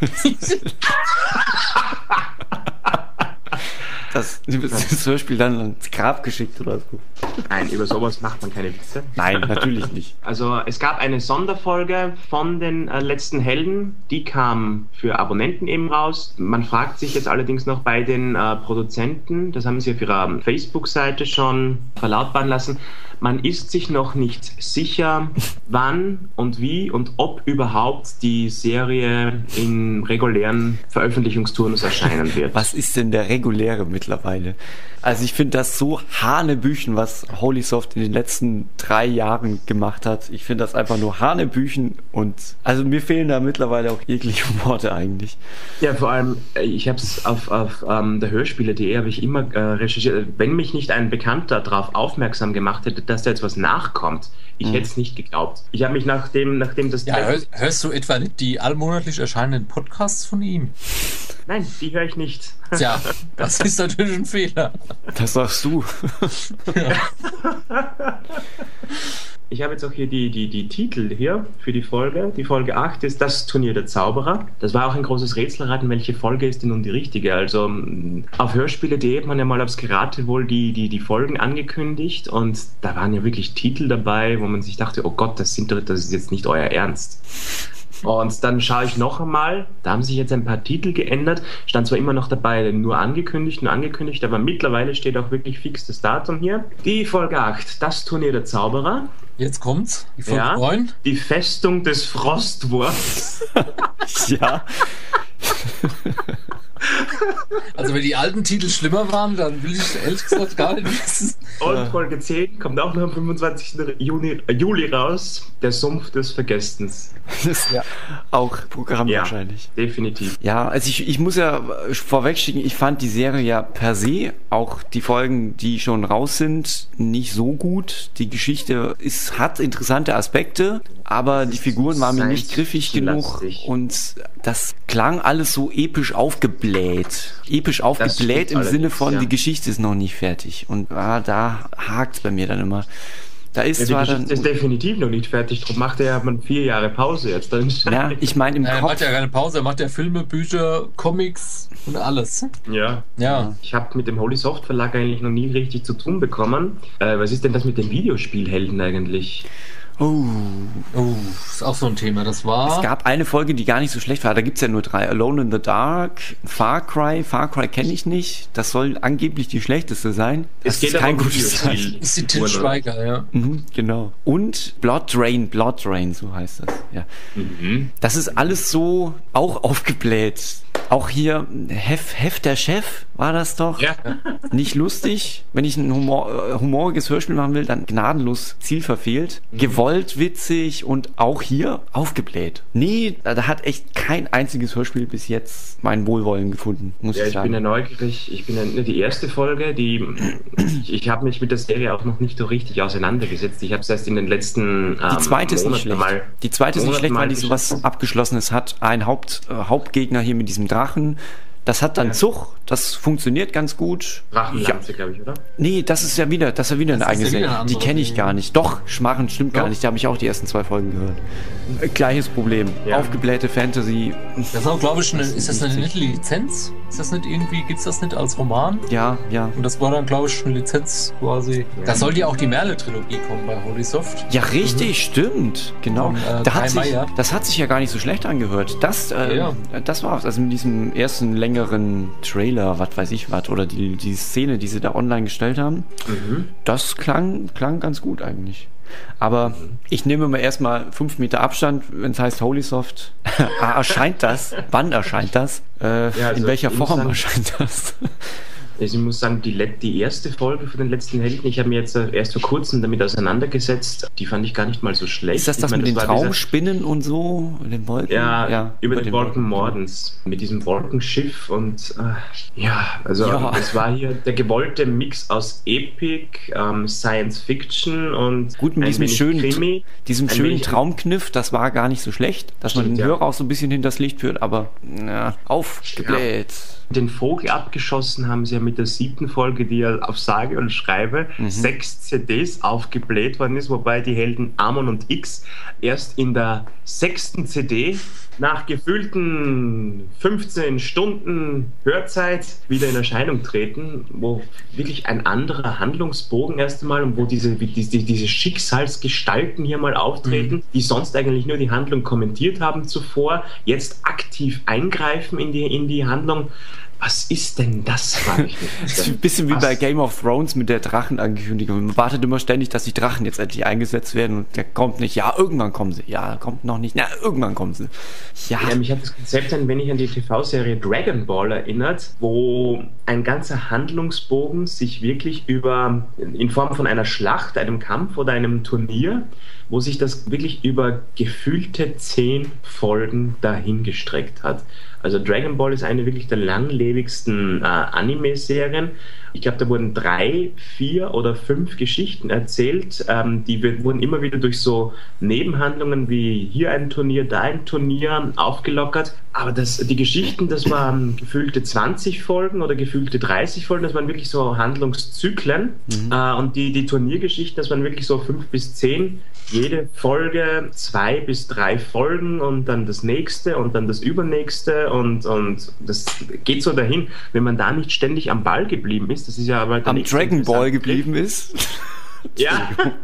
Das, das Hörspiel dann ins Grab geschickt oder so. Nein, über sowas macht man keine Witze. Nein, natürlich nicht. Also es gab eine Sonderfolge von den äh, letzten Helden, die kam für Abonnenten eben raus. Man fragt sich jetzt allerdings noch bei den äh, Produzenten, das haben sie auf ihrer Facebook-Seite schon verlautbaren lassen, man ist sich noch nicht sicher, wann und wie und ob überhaupt die Serie im regulären Veröffentlichungsturnus erscheinen wird. Was ist denn der reguläre mittlerweile? Also ich finde das so Hanebüchen, was Holysoft in den letzten drei Jahren gemacht hat. Ich finde das einfach nur Hanebüchen und also mir fehlen da mittlerweile auch jegliche Worte eigentlich. Ja, vor allem, äh, ich habe es auf, auf ähm, der Hörspiele punkt de habe ich immer äh, recherchiert. Wenn mich nicht ein Bekannter darauf aufmerksam gemacht hätte, dass da jetzt was nachkommt, ich Mhm. hätte es nicht geglaubt. Ich habe mich nachdem, nachdem das... Ja, hör, hörst du etwa nicht die allmonatlich erscheinenden Podcasts von ihm? Nein, die höre ich nicht. Tja, das ist natürlich ein Fehler. Das sagst du. Ich habe jetzt auch hier die, die, die Titel hier für die Folge. Die Folge acht ist das Turnier der Zauberer. Das war auch ein großes Rätselraten, welche Folge ist denn nun die richtige. Also m, auf hörspiele punkt de hat man ja mal aufs Geratewohl die, die, die Folgen angekündigt und da waren ja wirklich Titel dabei, wo man sich dachte, oh Gott, das, sind, doch- das ist jetzt nicht euer Ernst. Und dann schaue ich noch einmal, da haben sich jetzt ein paar Titel geändert, stand zwar immer noch dabei, nur angekündigt, nur angekündigt, aber mittlerweile steht auch wirklich fix das Datum hier. Die Folge acht, das Turnier der Zauberer. Jetzt kommt's. Die Folge Ja. neun. Die Festung des Frostwurms. Ja. Also wenn die alten Titel schlimmer waren, dann will ich ehrlich gesagt gar nicht wissen. Und Folge zehn kommt auch noch am fünfundzwanzigsten Juni, äh, Juli raus. Der Sumpf des Vergessens. Das ist ja auch Programm Ja, wahrscheinlich. definitiv. Ja, also ich, ich muss ja vorwegschicken, ich fand die Serie ja per se, auch die Folgen, die schon raus sind, nicht so gut. Die Geschichte ist, hat interessante Aspekte, aber die Figuren waren mir nicht griffig genug Science-Fiction-lastig. und das klang alles so episch aufgebläht. Episch aufgebläht stimmt im Sinne allerdings, von, ja. die Geschichte ist noch nicht fertig. Und ah, da hakt bei mir dann immer. Da ist Ja, die zwar dann... Geschichte ist definitiv noch nicht fertig. Darum macht er ja man vier Jahre Pause jetzt. Dann Ja, ich meine im Er Kopf... macht ja keine Pause, er macht ja Filme, Bücher, Comics und alles. ja. Ja. Ich habe mit dem Holy Soft Verlag eigentlich noch nie richtig zu tun bekommen. Äh, was ist denn das mit den Videospielhelden eigentlich? Oh... Oh, ist auch so ein Thema. Das war. Es gab eine Folge, die gar nicht so schlecht war. Da gibt's ja nur drei. Alone in the Dark, Far Cry. Far Cry kenne ich nicht. Das soll angeblich die schlechteste sein. Das Es geht ist kein aber um gutes Zeichen. Videospiel. ist die Til Schweiger, ja. Mhm, genau. Und Blood Drain, Blood Drain, so heißt das. Ja. Mhm. Das ist alles so auch aufgebläht. Auch hier Hef, Hef der Chef war das doch. Ja. Nicht lustig. Wenn ich ein Humor, äh, humoriges Hörspiel machen will, dann gnadenlos Ziel verfehlt. Mhm. Gewollt witzig und auch hier aufgebläht. Nee, da hat echt kein einziges Hörspiel bis jetzt mein Wohlwollen gefunden, muss ja, ich ich sagen. bin ja neugierig. Ich bin ja die erste Folge, die ich, ich habe mich mit der Serie auch noch nicht so richtig auseinandergesetzt. Ich habe es erst in den letzten ähm, Die zweite ist nicht schlecht. Mal, die zweite ist nicht schlecht, weil die beschäftigt. sowas Abgeschlossenes hat. Ein Haupt, äh, Hauptgegner hier mit diesem Drachen. Das hat dann ja. Zug, das funktioniert ganz gut. Drachenlanze, ja. glaube ich, oder? Nee, das ist ja wieder, das ist ja wieder das eine eigene ja Serie. Die kenne ich gar nicht. Doch, Schmarren stimmt ja. gar nicht. Da habe ich auch die ersten zwei Folgen gehört. Äh, gleiches Problem. Ja. Aufgeblähte Fantasy. Das ist auch, glaube ich, eine, ist das eine nette Lizenz? Ist das nicht irgendwie, gibt es das nicht als Roman? Ja, ja. Und das war dann, glaube ich, eine Lizenz quasi. Ja. Da soll ja auch die Merle-Trilogie kommen bei Holysoft. Ja, richtig, mhm. stimmt. Genau. Und, äh, da hat sich, das hat sich ja gar nicht so schlecht angehört. Das, äh, ja. das war's. Also mit diesem ersten längeren Trailer, was weiß ich was, oder die, die Szene, die sie da online gestellt haben, mhm. das klang, klang ganz gut eigentlich. Aber mhm. ich nehme mal erstmal fünf Meter Abstand, wenn es heißt Holysoft. ah, erscheint das? Wann erscheint das? Äh, ja, also in welcher Form sagen, erscheint das? Also ich muss sagen, die, die erste Folge von den letzten Helden, ich habe mir jetzt erst vor kurzem damit auseinandergesetzt, die fand ich gar nicht mal so schlecht. Ist das das ich meine, mit das den Traumspinnen dieser, und so? Den Wolken? Ja, ja über, über den Wolken Mordens. Mit diesem Wolkenschiff und äh, ja, also ja. es war hier der gewollte Mix aus Epic, ähm, Science Fiction und gut, mit ein diesem schönen, Krimi, diesem schönen Traumkniff, das war gar nicht so schlecht, dass man den ja. Hörer auch so ein bisschen hinters Licht führt, aber ja, aufgebläht. Ja. Den Vogel abgeschossen haben sie ja mit der siebten Folge, die ja auf sage und schreibe mhm. sechs C Ds aufgebläht worden ist, wobei die Helden Amon und X erst in der sechsten C D nach gefühlten fünfzehn Stunden Hörzeit wieder in Erscheinung treten, wo wirklich ein anderer Handlungsbogen erst einmal und wo diese, diese, diese Schicksalsgestalten hier mal auftreten, mhm. die sonst eigentlich nur die Handlung kommentiert haben zuvor, jetzt aktiv eingreifen in die, in die Handlung. Was ist denn das, frage ich mich. Das ist ein bisschen wie Was? bei Game of Thrones mit der Drachenankündigung. Man wartet immer ständig, dass die Drachen jetzt endlich eingesetzt werden und der kommt nicht. Ja, irgendwann kommen sie. Ja, kommt noch nicht. Na, irgendwann kommen sie. Ja. ja, mich hat das Konzept ein wenig an die T V-Serie Dragon Ball erinnert, wo ein ganzer Handlungsbogen sich wirklich über, in Form von einer Schlacht, einem Kampf oder einem Turnier, wo sich das wirklich über gefühlte zehn Folgen dahingestreckt hat. Also Dragon Ball ist eine wirklich der langlebigsten äh, Anime-Serien. Ich glaube, da wurden drei, vier oder fünf Geschichten erzählt. Ähm, die wurden immer wieder durch so Nebenhandlungen wie hier ein Turnier, da ein Turnier aufgelockert. Aber das, die Geschichten, das waren gefühlte zwanzig Folgen oder gefühlte dreißig Folgen. Das waren wirklich so Handlungszyklen. Mhm. Äh, und die, die Turniergeschichten, das waren wirklich so fünf bis zehn. Jede Folge zwei bis drei Folgen und dann das nächste und dann das übernächste und, und das geht so dahin. Wenn man da nicht ständig am Ball geblieben ist, das ist ja aber am Dragon Ball geblieben ist. Ja.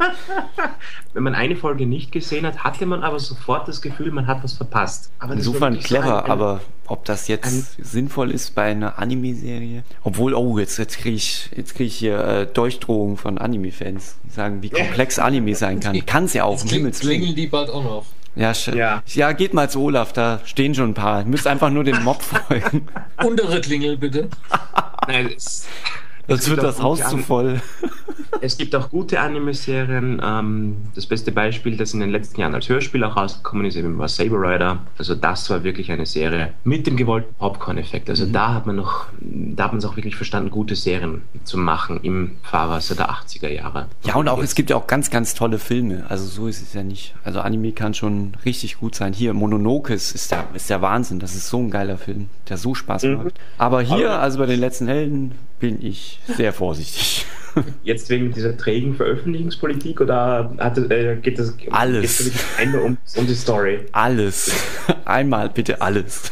Wenn man eine Folge nicht gesehen hat, hatte man aber sofort das Gefühl, man hat was verpasst. Aber insofern clever, ein, aber ob das jetzt ein, sinnvoll ist bei einer Anime-Serie? Obwohl, oh, jetzt, jetzt kriege ich, jetzt krieg ich hier äh, Durchdrohung von Anime-Fans, die sagen, wie komplex Anime sein kann. Kann es ja auch, um Himmels Willen. Klingeln die bald auch noch. Ja, ja. ja, geht mal zu Olaf, da stehen schon ein paar. Ihr müsst einfach nur dem Mob folgen. Untere Klingel, bitte. Nein, es, Sonst wird das Haus zu voll. Es gibt auch gute Anime-Serien. Ähm, das beste Beispiel, das in den letzten Jahren als Hörspiel auch rausgekommen ist, eben war Saber Rider. Also das war wirklich eine Serie mit dem gewollten Popcorn-Effekt. Also mhm. da hat man noch, da hat man es auch wirklich verstanden, gute Serien zu machen im Fahrwasser der achtziger Jahre. Ja, und auch es gibt ja auch ganz, ganz tolle Filme. Also so ist es ja nicht. Also Anime kann schon richtig gut sein. Hier, Mononokes ist der, ist der Wahnsinn. Das ist so ein geiler Film, der so Spaß macht. Mhm. Aber hier, also bei den letzten Helden, bin ich sehr vorsichtig. Jetzt wegen dieser trägen Veröffentlichungspolitik oder hat, äh, geht es alles um, um die Story? Alles. Einmal bitte alles.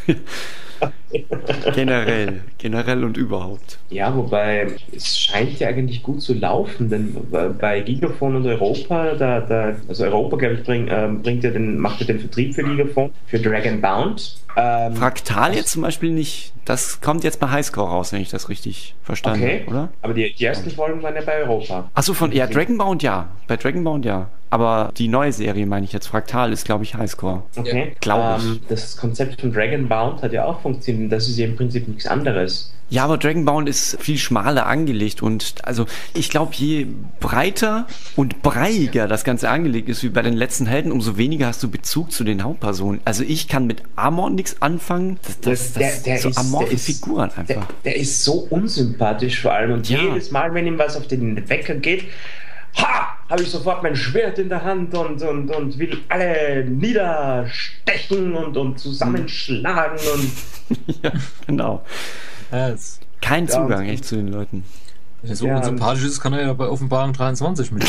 generell, generell und überhaupt. Ja, wobei es scheint ja eigentlich gut zu laufen, denn bei Gigaphone und Europa, da, da also Europa, glaube ich, bring, äh, bringt ja den, macht ja den Vertrieb für Gigaphone, für Dragon Bound. Ähm, Fraktal jetzt zum Beispiel nicht. Das kommt jetzt bei Highscore raus, wenn ich das richtig verstanden habe, okay. oder? Aber die, die ersten Folgen waren ja bei Europa. Achso, von ja, Dragonbound ja. Bei Dragonbound ja. Aber die neue Serie, meine ich jetzt, Fraktal, ist, glaube ich, Highscore. Okay. Ja, glaube ich. Ähm, das Konzept von Dragonbound hat ja auch funktioniert. Das ist ja im Prinzip nichts anderes. Ja, aber Dragonbound ist viel schmaler angelegt und also ich glaube, je breiter und breiiger das Ganze angelegt ist wie bei den letzten Helden, umso weniger hast du Bezug zu den Hauptpersonen. Also ich kann mit Amon nichts anfangen. Das, das, das, der, der so ist, amorphe der ist, Figuren einfach. Der, der ist so unsympathisch vor allem und ja. jedes Mal, wenn ihm was auf den Wecker geht, ha, habe ich sofort mein Schwert in der Hand und, und, und will alle niederstechen und, und zusammenschlagen und ja, genau. Yes. Kein Ja, Zugang echt zu den Leuten. Wenn er so Ja, unsympathisch ist, kann er ja bei Offenbarung dreiundzwanzig mit.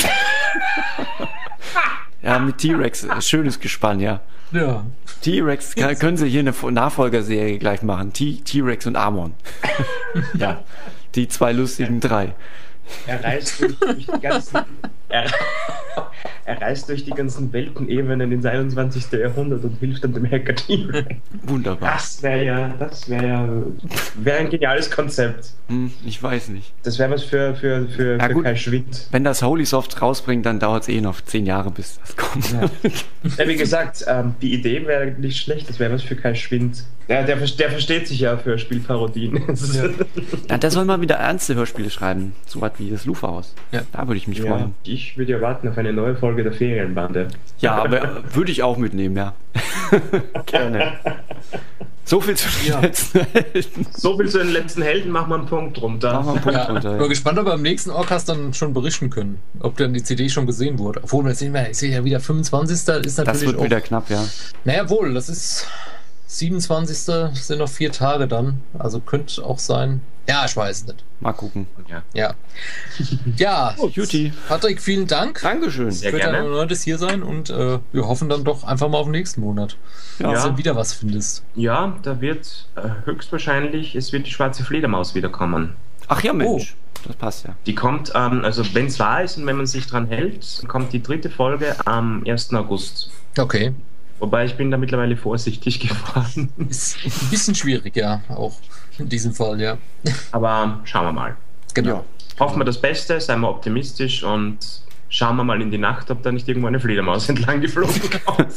Ja, mit T-Rex, schönes Gespann, ja. Ja. T-Rex, kann, können sie hier eine Nachfolgerserie gleich machen. T- T-Rex und Amon. Ja, die zwei lustigen drei. er reist durch, durch die ganzen er, er reist durch die ganzen Weltenebenen ins einundzwanzigsten Jahrhundert und hilft dann dem Hacker T-Rex. Wunderbar. Das wäre ja, das wäre ja, wäre ein geniales Konzept. Hm, ich weiß nicht. Das wäre was für, für, für, Ja, für gut. Kai Schwind. Wenn das Holy Soft rausbringt, dann dauert es eh noch zehn Jahre, bis das kommt. Ja. Ja, wie gesagt, ähm, die Idee wäre nicht schlecht, das wäre was für Kai Schwind. Der, der, der versteht sich ja für Spielparodien. Ja. Ja, der soll mal wieder ernste Hörspiele schreiben, so was wie das Lufa-Haus. Ja. Da würde ich mich Ja, freuen. ich würde ja warten auf eine neue Folge der Ferienbande. Ja, aber würde ich auch mitnehmen, ja. Gerne. So viel zu den Ja. letzten Helden. So viel zu den letzten Helden, machen wir einen Punkt drunter. Machen wir einen Punkt Ja, drunter. ich bin gespannt, ob wir am nächsten Orcast dann schon berichten können, ob dann die C D schon gesehen wurde. Obwohl, wir sind ja, ich sehe ja wieder fünfundzwanzigsten ist natürlich Das wird auch, wieder knapp, ja. naja wohl, das ist siebenundzwanzigsten sind noch vier Tage dann, also könnte auch sein. Ja, ich weiß es nicht. Mal gucken. Ja. Ja. Ja, Oh, Juti. Patrick, vielen Dank Dankeschön. Sehr für dein gerne. erneutes hier sein und äh, wir hoffen dann doch einfach mal auf den nächsten Monat, Ja. dass Ja. du wieder was findest. Ja, da wird äh, höchstwahrscheinlich, es wird die schwarze Fledermaus wiederkommen. Ach ja, Mensch. Das passt ja. Die kommt, ähm, also wenn es wahr ist und wenn man sich dran hält, kommt die dritte Folge am ersten August. Okay. Wobei ich bin da mittlerweile vorsichtig geworden. Ist ein bisschen schwierig, ja, auch in diesem Fall, ja. Aber schauen wir mal. Genau. Ja. Hoffen wir das Beste, seien wir optimistisch und schauen wir mal in die Nacht, ob da nicht irgendwo eine Fledermaus entlang geflogen kommt.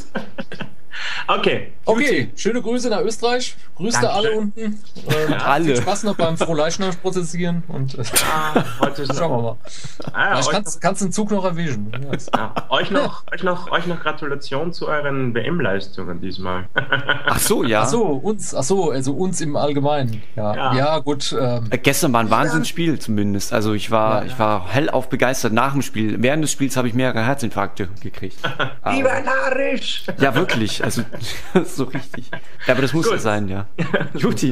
Okay. Okay, schöne Grüße nach Österreich. Grüße da alle Dankeschön. unten. Ähm, Alle. Viel Spaß noch beim Frohleichnam prozessieren und äh, Ah, heute ist schauen wir mal. Ah, Vielleicht euch, kannst, kannst du den Zug noch erwischen. Ja, ist- ja, euch, noch, euch, noch, euch noch Gratulation zu euren W M-Leistungen diesmal. Ach so, ja. Ach so, uns, ach so, also uns im Allgemeinen. Ja, ja. Ja. gut. Ähm, Äh, Gestern war ein Wahnsinnsspiel zumindest. Also ich war, Ja. ich war hellauf begeistert nach dem Spiel. Während des Spiels habe ich mehrere Herzinfarkte gekriegt. Aber, Narisch! ja, wirklich. Also so richtig. Ja, aber das muss Gut. ja sein, ja. Juti.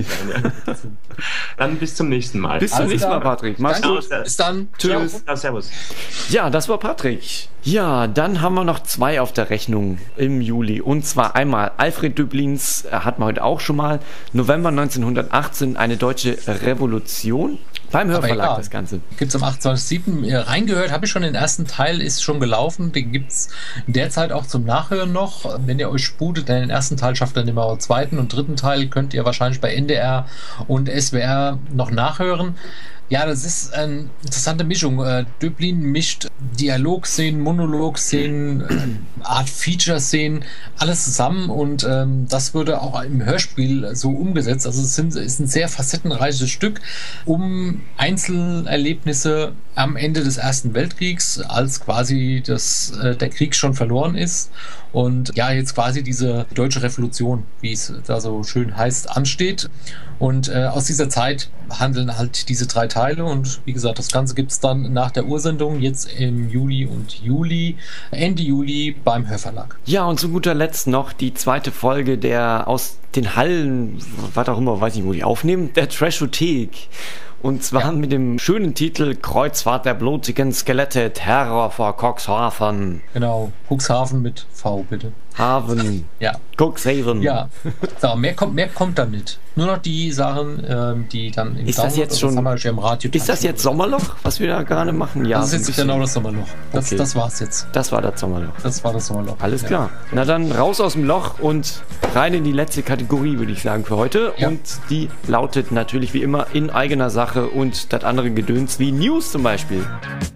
Dann bis zum nächsten Mal. Bis zum Alles nächsten Mal, klar. Patrick. Mach's danke. gut. Bis dann. Tschüss. Ciao. Ja, servus. Ja, das war Patrick. Ja, dann haben wir noch zwei auf der Rechnung im Juli. Und zwar einmal Alfred Döblins, äh, hatten wir heute auch schon mal, November neunzehnhundertachtzehn, eine deutsche Revolution. Beim Hörverlag egal. das Ganze. Gibt es am achtundzwanzigsten siebten Äh, reingehört, habe ich schon, den ersten Teil ist schon gelaufen, den gibt es derzeit auch zum Nachhören noch. Wenn ihr euch sputet, denn den ersten Teil schafft dann immer auch zweiten und dritten Teil könnt ihr wahrscheinlich bei N D R und S W R noch nachhören. Ja, das ist eine interessante Mischung. Äh, Döblin mischt Dialogszenen, Monologszenen, äh, Art Feature-Szenen, alles zusammen und ähm, das würde auch im Hörspiel so umgesetzt. Also es sind, ist ein sehr facettenreiches Stück, um Einzelerlebnisse am Ende des Ersten Weltkriegs, als quasi das, äh, der Krieg schon verloren ist und ja, jetzt quasi diese deutsche Revolution, wie es da so schön heißt, ansteht. Und äh, aus dieser Zeit handeln halt diese drei Teile und wie gesagt, das Ganze gibt es dann nach der Ursendung jetzt im Juli und Juli, Ende Juli beim Hörverlag. Ja, und zu guter Letzt noch die zweite Folge der aus den Hallen, was auch immer, weiß nicht, wo die aufnehmen, der Trashothek. Und zwar Ja. mit dem schönen Titel Kreuzfahrt der blutigen Skelette, Terror vor Cuxhaven. Genau, Cuxhaven mit V, bitte. Haven. Ja, Cuxhaven. ja. So, mehr kommt, mehr kommt dann nicht. Nur noch die Sachen, ähm, die dann im Ist das Download- jetzt schon- haben wir schon im Radio. Ist das jetzt Sommerloch, was wir da gerade machen? Ja, Das so ein ist jetzt bisschen. genau das Sommerloch. Das, Okay. das war's jetzt. Das war das Sommerloch. Das war das Sommerloch. Alles Ja. klar. Na dann raus aus dem Loch und rein in die letzte Kategorie, würde ich sagen, für heute. Ja. Und die lautet natürlich wie immer in eigener Sache und das andere Gedöns wie News zum Beispiel.